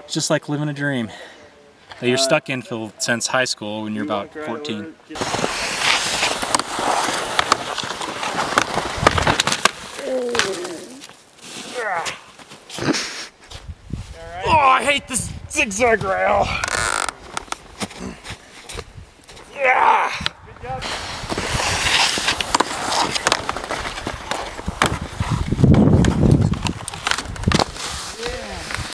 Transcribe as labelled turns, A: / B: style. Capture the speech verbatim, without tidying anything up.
A: It's just like living a dream that you're stuck in for since high school when you're about fourteen.
B: Oh, I hate this zigzag rail.